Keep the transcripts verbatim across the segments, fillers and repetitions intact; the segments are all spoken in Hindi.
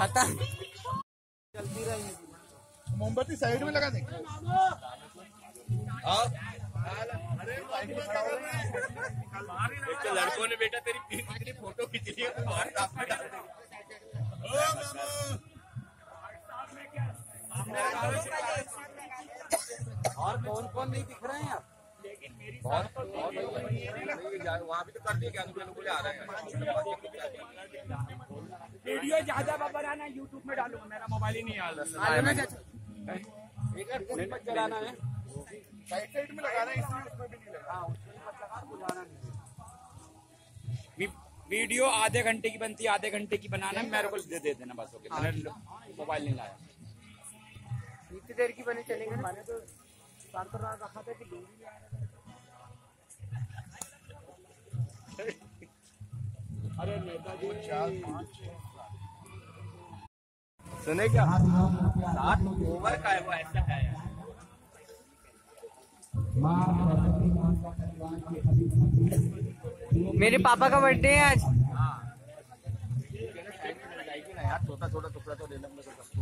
खत्म। चलती रहेगी। मोमबत्ती साइड में लगा दे। लड़कों ने बेटा तेरी कितनी फोटो खींच ली है। और कौन कौन नहीं दिख रहे हैं आप? बहुत बहुत वहाँ भी तो कर दिए क्या लोग आ रहे हैं। वीडियो ज्यादा बनाना यूट्यूब में डालूंगा, मेरा मोबाइल ही नहीं आ रहा। चलाना है, साइड साइड में लगाना है, इसमें उसमें भी नहीं लगा। वीडियो आधे घंटे की बनती है, आधे घंटे की बनाना मेरे को दे दे देना बस। ओके, मैंने मोबाइल नहीं लाया। इतनी देर की बने चलेंगे। मैंने तो चार तो रखा था कि दूर ही अरे नेताजी सुने क्या सात ओवर का है वो, ऐसा है यार। मेरे पापा का बर्थडे है आज। यार छोटा छोटा टुकड़ा तो लेना मुझे सबको।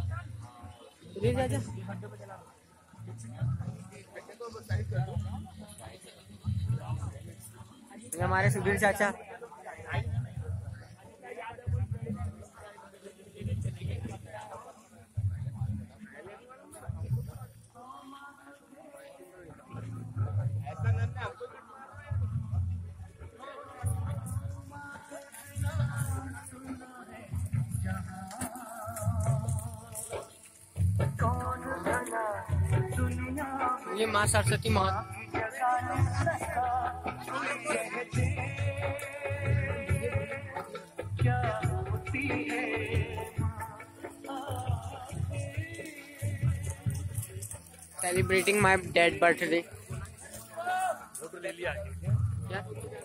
हमारे सुधीर चाचा ये माँ सरस्वती माँ। Celebrating my dad birthday. ले लिया क्या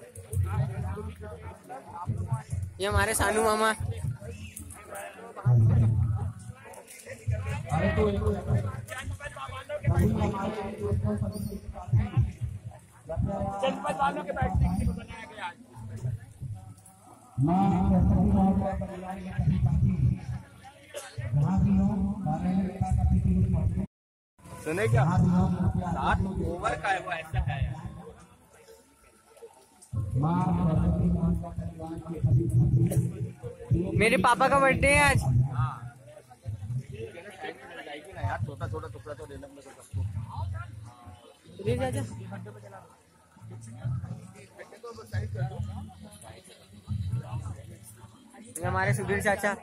ये हमारे सानू मामा। जनपद वालों के बैठने के लिए बनाया गया आज। सुने क्या सात ओवर का है वो, ऐसा है यार। मेरे पापा का बर्थडे है आज। यार छोटा छोटा टुकड़ा तो लेना मुझे सबको। ये हमारे सुधीर चाचा।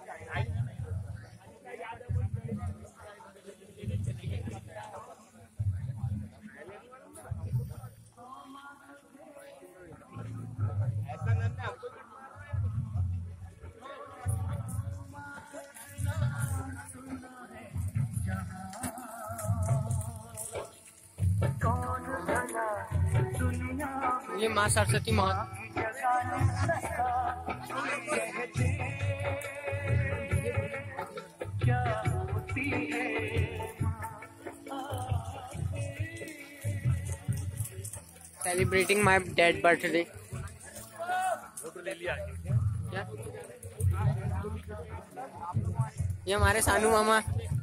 ये माँ सरस्वती माँ। Celebrating my dad birthday. ले लिया क्या ये हमारे सानू मामा।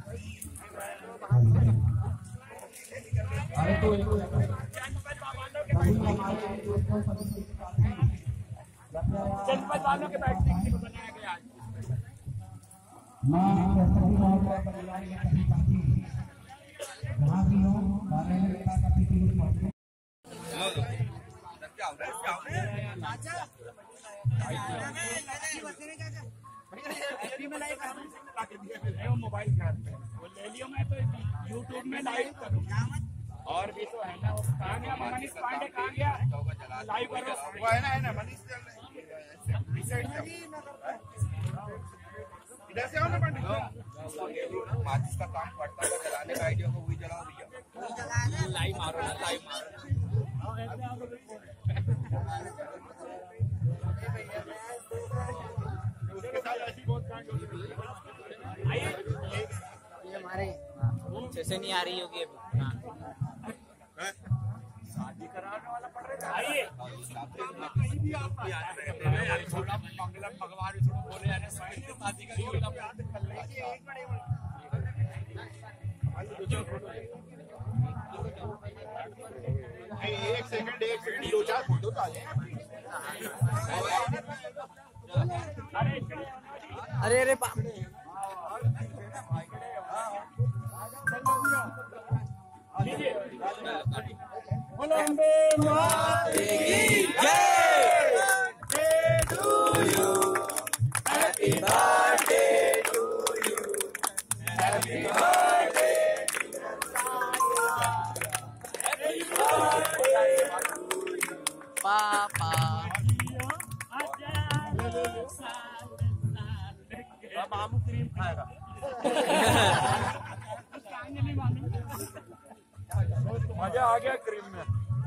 जनपद वालों के बैठने के लिए बनाया गया आज। मोबाइल वो ले लियो, मैं तो यूट्यूब में लाइव करूँगा। और भी तो है ना, वो कहाँ गया मनीष पांडे, कहाँ गया लाइव करो। वो है ना, है ना मनीष इधर से आओ ना पंडित। माचिस का काम पड़ता है जलाने का, आइडिया को वही जलाओ भैया। लाइव मारो ना, लाइव मारो। ये हमारे अच्छे से नहीं आ रही होगी अभी। शादी कराने वाला पड़ रहा है। आइए भी आता है यार, थोड़ा मंगलम भगवान भी थोड़ा बोले यार स्वामी के शादी का क्यों ना याद कर ले। एक सेकंड एक सेकंड दो चार फोटो तो आ जाए। अरे अरे पापा मामू क्रीम खाएगा। मजा आ गया क्रीम में।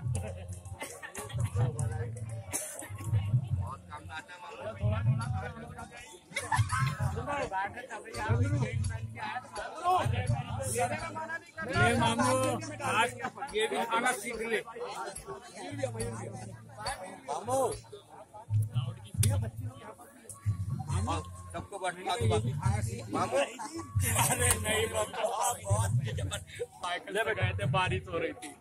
ये मामू आज ये भी खाना सीख ले। मामू सबको बैठना तो मामू। अरे नहीं साइकिल पे गए थे, बारिश हो रही थी।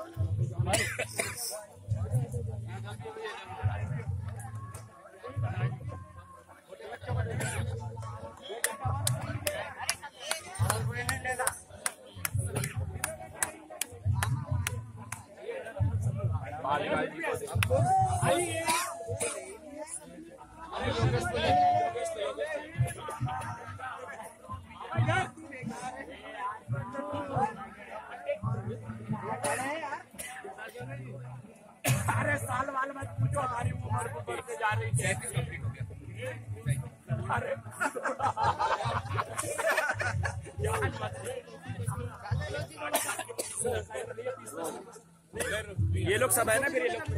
अरे साल वाल मत पूछो, हमारी उम्र को बढ़ते जा रही है। अरे ये लोग सब है ना, फिर ये लोग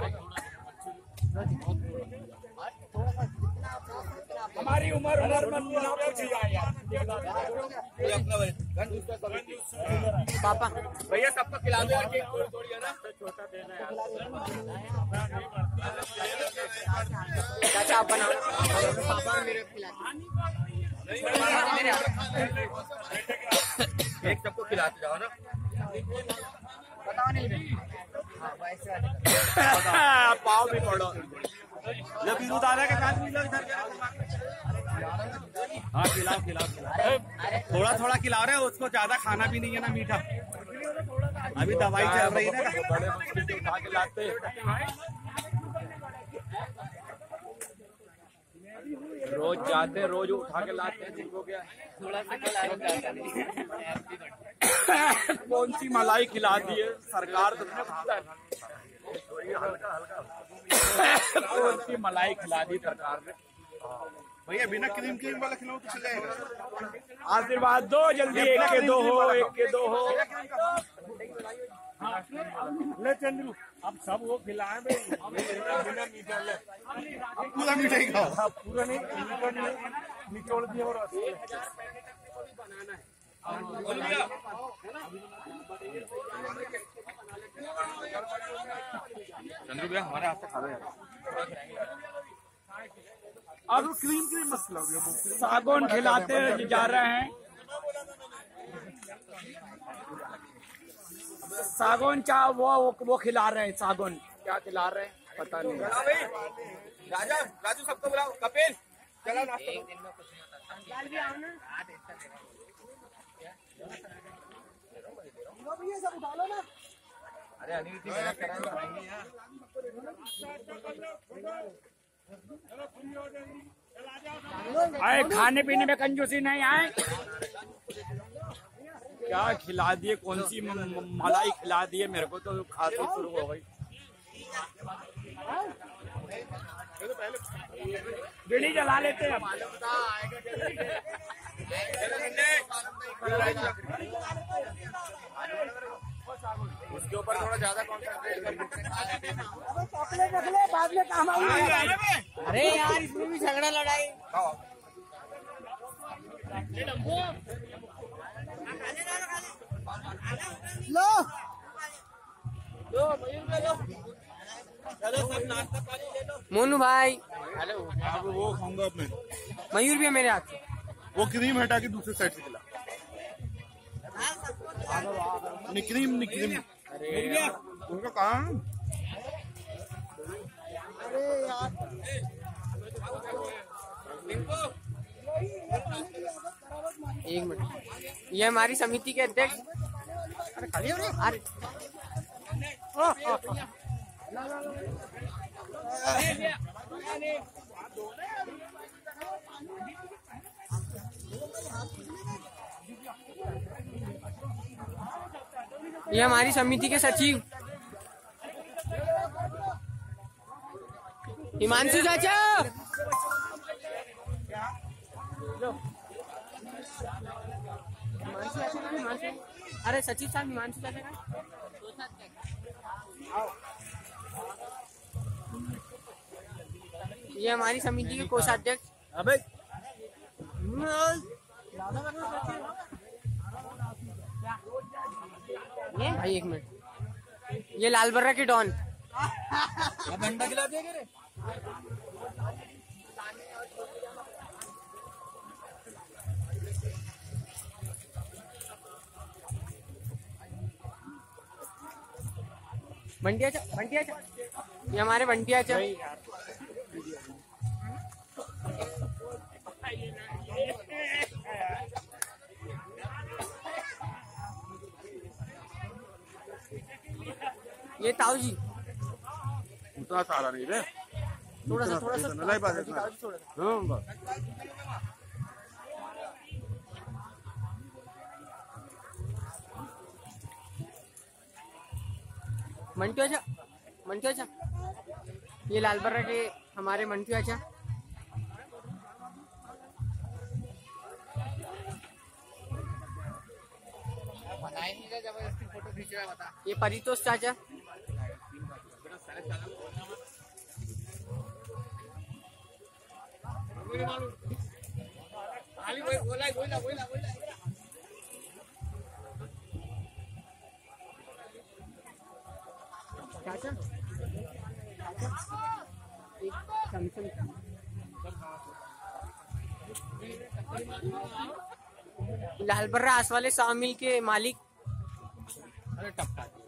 हमारी उम्र उम्र मत ना पूछिए यार। पापा भैया सबको खिला दो यार, केक तोड़िए ना। चाचा आप बनाओ, पापा मेरे खिला केक सबको खिलाते जाओ ना। बताओ नहीं पाव भी पड़ो। जब बीरू दादा के साथ मिलो इधर। हाँ खिलाओ खिलाओ खिलाओ, थोड़ा थोड़ा खिला रहे हो उसको, ज्यादा खाना भी नहीं है ना मीठा। अभी दवाई चल रही है ना, बड़े मुश्किल से उठा के लाते। रोज जाते रोज उठा के लाते हैं, जिनको क्या थोड़ा सा कौन सी मलाई खिला दी है सरकार तो कौन सी मलाई खिला दी सरकार ने। भैया बिना क्रीम क्रीम वाला खिलाओ तो चलेगा। आशीर्वाद दो जल्दी, एक के दो हो, एक के दो हो। ले चंद्रू अब सब वो खिलाए बिना मीठा ले, पूरा मिठाई खाओ। पूरा नहीं निचोड़ दिया और चंद्रू भैया हमारे हाथ से खा लो यार। अब क्रीम क्रीम मसला सागौन खिलाते जा रहे हैं। सागौन क्या वो वो खिला रहे हैं, सागौन क्या खिला रहे हैं पता नहीं। राजा राजू सबको बुलाओ, कपिल चलो नाश्ता करो। अरे अनिल जी मेहनत कराएंगे। आए खाने पीने में कंजूसी नहीं आए। क्या खिला दिए, कौन सी मलाई खिला दिए, मेरे को तो खांसी शुरू हो गई। बीड़ी जला लेते हैं। उसके ऊपर थोड़ा ज्यादा कॉन्सेंट्रेट करना। चॉकलेट रख ले, बाद में काम आएगा। अरे यार इसमें भी झगड़ा लड़ाई। लो लो मयूर लो। मोनू भाई अब वो खाऊंगा अब मैं। मयूर भी है मेरे हाथ से। वो क्रीम हटा के दूसरे साइड से खिला। निक्रीम निक्रीम उनका काम। एक मिनट, ये हमारी समिति के अध्यक्ष। अरे खाली हो रहे अरे ओ, ओ, ओ। ये हमारी समिति के सचिव हिमांशु चाचा। हिमांशु चाचा का हिमांशु, अरे सचिव साहब हिमांशु चाचा का। ये हमारी समिति के कोषाध्यक्ष। अबे ये भाई एक मिनट, ये लालबर्रा के डॉन। घंटा खिला दिया रे। बंटिया चा, बंटिया चा। ये हमारे बंटिया चा। ये ताऊ जी उतना सारा नहीं रे, थोड़ा सा थोड़ा सा नहीं बात है। थोड़ा सा। हाँ बस मंटू आचा, मंटू आचा। ये लालबर्रा के हमारे मंटू आचा। जबरदस्ती फोटो खींच रहा बता। ये परितोष चाचा। बोला बोला बोला बोला। चाचा एक सैमसंग। लालबर्रा आस वाले सामिल के मालिक। अरे टपका